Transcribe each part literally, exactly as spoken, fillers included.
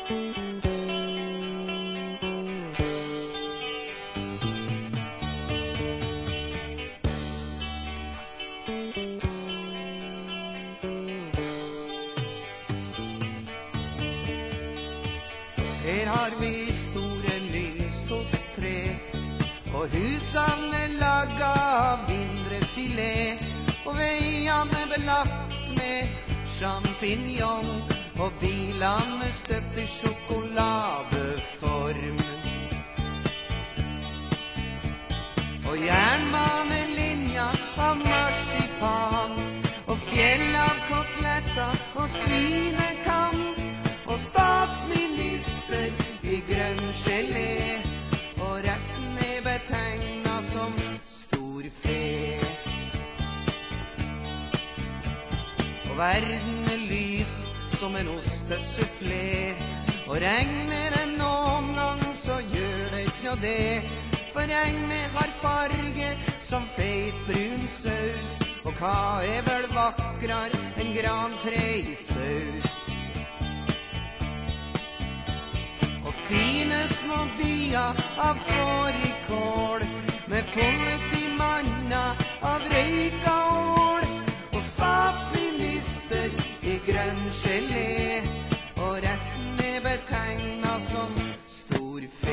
Her har vi store lys hos tre, og husene laga av vindrefilet, og veiene belagt med champignon, og bilene støpt i sjokoladeform. Og jernbanelinja av marsipan, og fjell av koteletter og svinekam, og statsminister i grønn gelé, og resten er betegnet som storfe. Og verden er lys som en ostesufflé, og regner det noen gang så gjør det ikke noe det, for regnet har farge som feit brun saus, og hva er vel vakrere enn grantre i saus? Fine små byer av fårikål, med politimanner av røyka ål, og statsminister i grønn gelé, og resten er betegnet som storfe.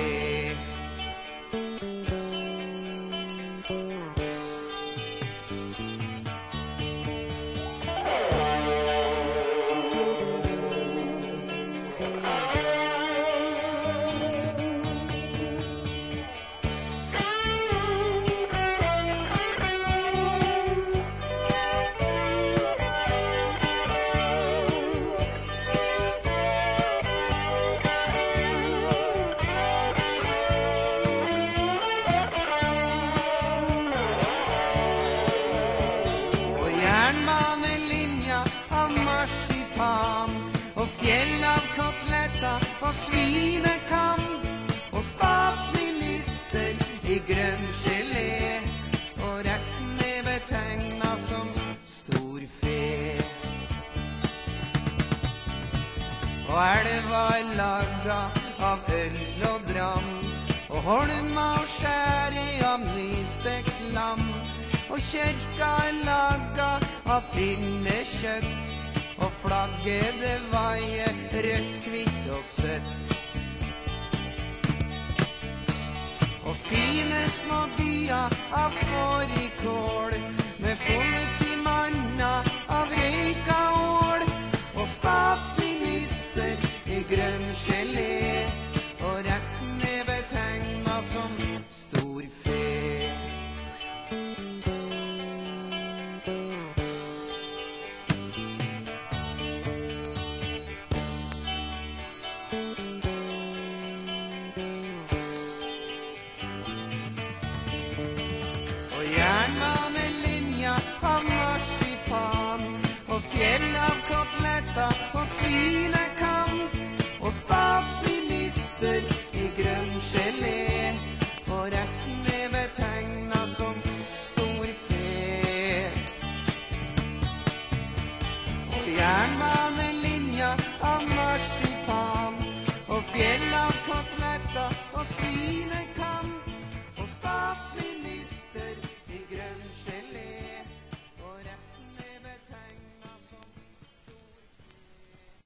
Jernbanelinja av marsipan, og fjell av koteletter og svinekam, og statsminister i grønn gelé, og resten er betegnet som storfe. Og elva er laget av øl og dram, og holma og skjære av nystekt lam, og kyrka er laget av pinnekjøtt, og flagget det veier rødt, hvitt og søtt. Og fine små byer av fårikål, med politimanner av røyka ål, og statsminister i grønn gelé, og resten er betegnet som storfe. Jernbanelinja av marsipan, og fjell av koteletter og svinekam, og statsminister i grønn gelé, og resten er betegnet som storfe. Og jernbanelinja av marsipan, og fjell av koteletter og svinekam,